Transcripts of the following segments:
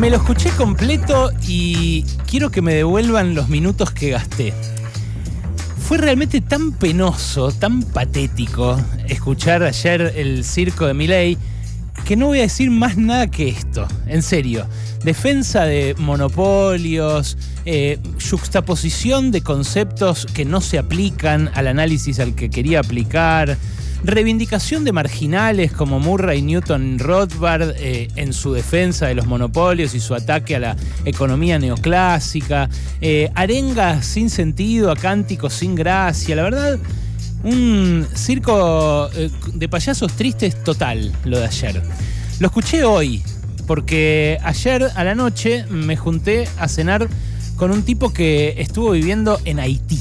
Me lo escuché completo y quiero que me devuelvan los minutos que gasté. Fue realmente tan penoso, tan patético escuchar ayer el circo de Milei que no voy a decir más nada que esto. En serio. Defensa de monopolios, yuxtaposición de conceptos que no se aplican al análisis al que quería aplicar, reivindicación de marginales como Murray, Newton, Rothbard en su defensa de los monopolios y su ataque a la economía neoclásica, arengas sin sentido, a cánticos sin gracia. La verdad, un circo de payasos tristes total lo de ayer. Lo escuché hoy, porque ayer a la noche me junté a cenar con un tipo que estuvo viviendo en Haití.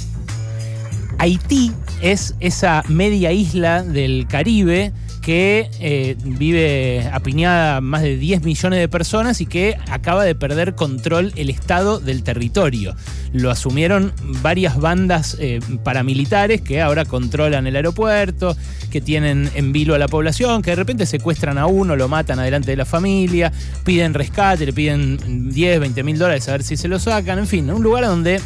Haití es esa media isla del Caribe que vive apiñada más de 10 millones de personas y que acaba de perder control el Estado del territorio. Lo asumieron varias bandas paramilitares que ahora controlan el aeropuerto, que tienen en vilo a la población, que de repente secuestran a uno, lo matan adelante de la familia, piden rescate, le piden 10, 20 mil dólares a ver si se lo sacan. En fin, un lugar donde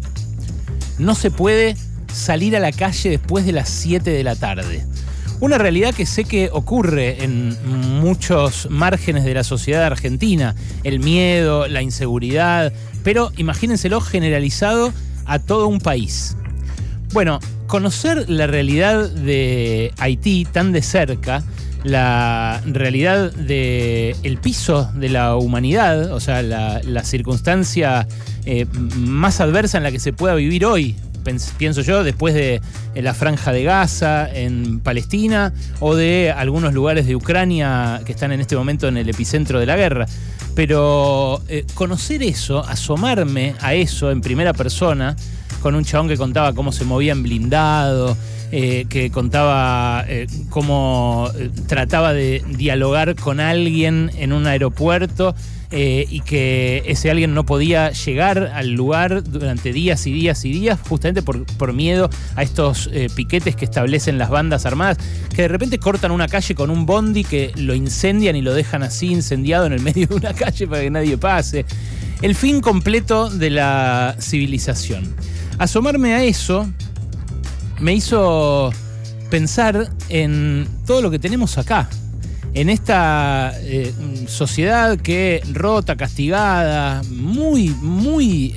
no se puede salir a la calle después de las 7 de la tarde. Una realidad que sé que ocurre en muchos márgenes de la sociedad argentina. El miedo, la inseguridad, pero imagínenselo generalizado a todo un país. Bueno, conocer la realidad de Haití tan de cerca, la realidad del piso de la humanidad, o sea, la circunstancia más adversa en la que se pueda vivir hoy, pienso yo, después de la Franja de Gaza, en Palestina, o de algunos lugares de Ucrania que están en este momento en el epicentro de la guerra. Pero conocer eso, asomarme a eso en primera persona, con un chabón que contaba cómo se movía en blindado, que contaba cómo trataba de dialogar con alguien en un aeropuerto, y que ese alguien no podía llegar al lugar durante días y días y días, justamente por miedo a estos piquetes que establecen las bandas armadas, que de repente cortan una calle con un bondi, que lo incendian y lo dejan así incendiado en el medio de una calle para que nadie pase. El fin completo de la civilización. Asomarme a eso me hizo pensar en todo lo que tenemos acá, en esta sociedad que rota, castigada, muy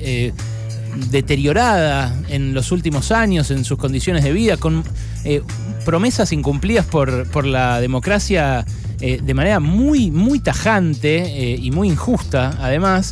deteriorada en los últimos años en sus condiciones de vida, con promesas incumplidas por la democracia de manera muy tajante y muy injusta, además.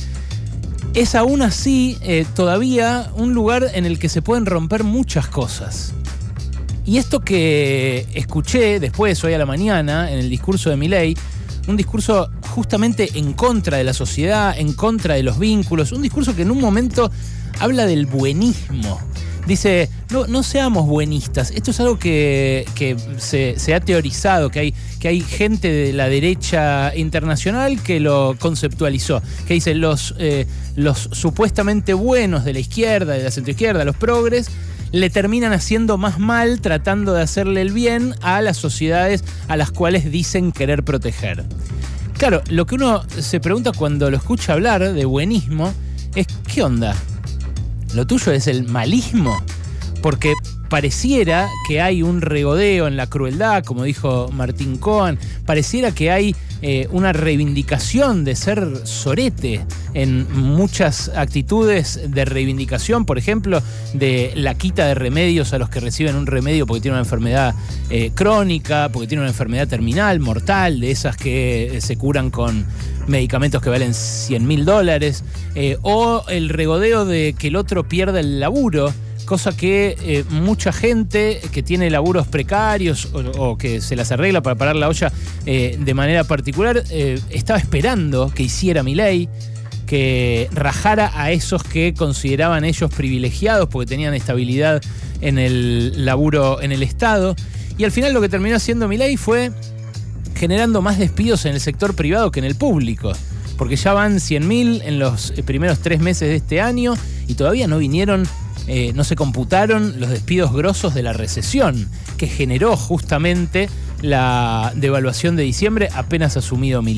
Es aún así todavía un lugar en el que se pueden romper muchas cosas. Y esto que escuché después, hoy a la mañana, en el discurso de Milei, un discurso justamente en contra de la sociedad, en contra de los vínculos, un discurso que en un momento habla del buenismo. Dice, no seamos buenistas. Esto es algo que se ha teorizado, que hay gente de la derecha internacional que lo conceptualizó, que dice los supuestamente buenos de la izquierda, de la centroizquierda, los progres, le terminan haciendo más mal tratando de hacerle el bien a las sociedades a las cuales dicen querer proteger. Claro, lo que uno se pregunta cuando lo escucha hablar de buenismo es, ¿qué onda? ¿Lo tuyo es el malismo? Porque pareciera que hay un regodeo en la crueldad, como dijo Martín Cohen, pareciera que hay una reivindicación de ser sorete en muchas actitudes de reivindicación, por ejemplo, de la quita de remedios a los que reciben un remedio porque tienen una enfermedad crónica, porque tienen una enfermedad terminal, mortal, de esas que se curan con medicamentos que valen $100.000, o el regodeo de que el otro pierda el laburo, cosa que mucha gente que tiene laburos precarios o que se las arregla para parar la olla de manera particular, estaba esperando que hiciera Milei, que rajara a esos que consideraban ellos privilegiados porque tenían estabilidad en el laburo en el Estado. Y al final lo que terminó haciendo Milei fue generando más despidos en el sector privado que en el público, porque ya van 100.000 en los primeros 3 meses de este año y todavía no vinieron, no se computaron los despidos grosos de la recesión que generó justamente la devaluación de diciembre apenas asumido Milei.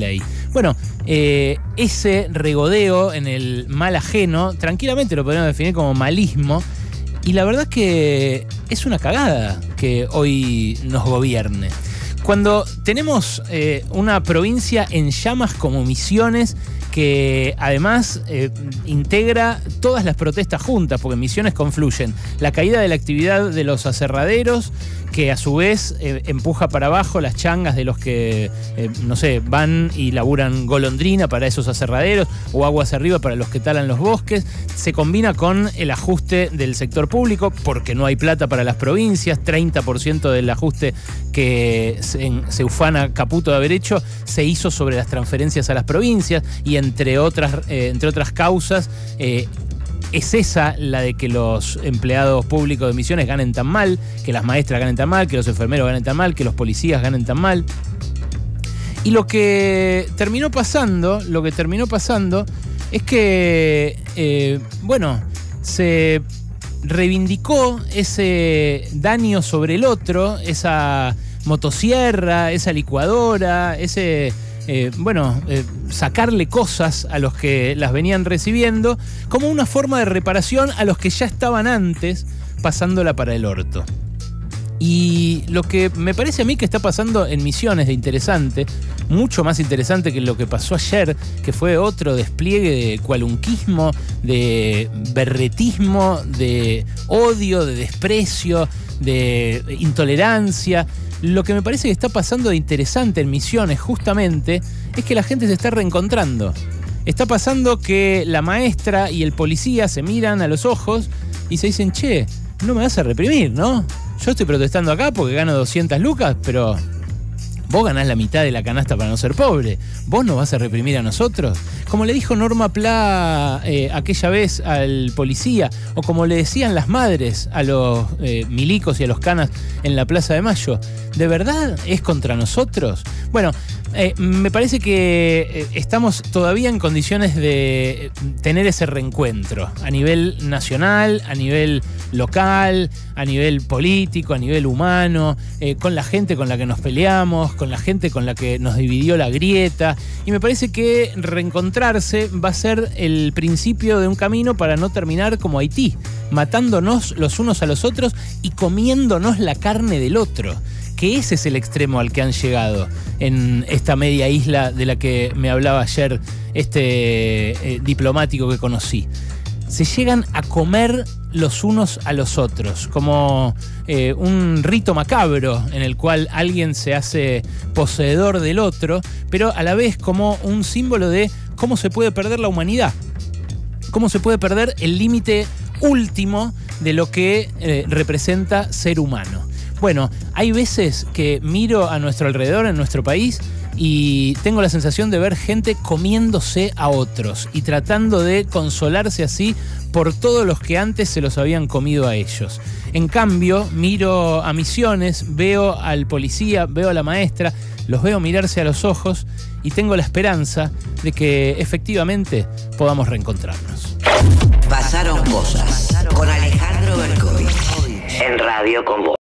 Bueno, ese regodeo en el mal ajeno, tranquilamente lo podemos definir como malismo, y la verdad que es una cagada que hoy nos gobierne. Cuando tenemos una provincia en llamas como Misiones, que además integra todas las protestas juntas, porque en Misiones confluyen la caída de la actividad de los aserraderos, que a su vez empuja para abajo las changas de los que, no sé, van y laburan golondrina para esos aserraderos o aguas arriba para los que talan los bosques. Se combina con el ajuste del sector público, porque no hay plata para las provincias. 30% del ajuste que se ufana Caputo de haber hecho se hizo sobre las transferencias a las provincias, y entre otras causas, es esa la de que los empleados públicos de Misiones ganen tan mal, que las maestras ganen tan mal, que los enfermeros ganen tan mal, que los policías ganen tan mal. Y lo que terminó pasando es que, se reivindicó ese daño sobre el otro, esa motosierra, esa licuadora, sacarle cosas a los que las venían recibiendo, como una forma de reparación a los que ya estaban antes pasándola para el orto. Y lo que me parece a mí que está pasando en Misiones de interesante, mucho más interesante que lo que pasó ayer, que fue otro despliegue de cualunquismo, de berretismo, de odio, de desprecio, de intolerancia. Lo que me parece que está pasando de interesante en Misiones justamente es que la gente se está reencontrando. Está pasando que la maestra y el policía se miran a los ojos y se dicen: che, no me vas a reprimir, ¿no? Yo estoy protestando acá porque gano 200 lucas, pero vos ganás la mitad de la canasta para no ser pobre. ¿Vos nos vas a reprimir a nosotros? Como le dijo Norma Pla aquella vez al policía, o como le decían las madres a los milicos y a los canas en la Plaza de Mayo. ¿De verdad es contra nosotros? Bueno, me parece que estamos todavía en condiciones de tener ese reencuentro a nivel nacional, a nivel local, a nivel político, a nivel humano, con la gente con la que nos peleamos, con la gente con la que nos dividió la grieta. Y me parece que reencontrarse va a ser el principio de un camino para no terminar como Haití, matándonos los unos a los otros y comiéndonos la carne del otro. Que ese es el extremo al que han llegado en esta media isla de la que me hablaba ayer este diplomático que conocí. Se llegan a comer los unos a los otros, como un rito macabro en el cual alguien se hace poseedor del otro, pero a la vez como un símbolo de cómo se puede perder la humanidad, cómo se puede perder el límite último de lo que representa ser humano. Bueno, hay veces que miro a nuestro alrededor, en nuestro país, y tengo la sensación de ver gente comiéndose a otros y tratando de consolarse así por todos los que antes se los habían comido a ellos. En cambio, miro a Misiones, veo al policía, veo a la maestra, los veo mirarse a los ojos y tengo la esperanza de que efectivamente podamos reencontrarnos. Pasaron cosas con Alejandro Berkovich en Radio Con Vos.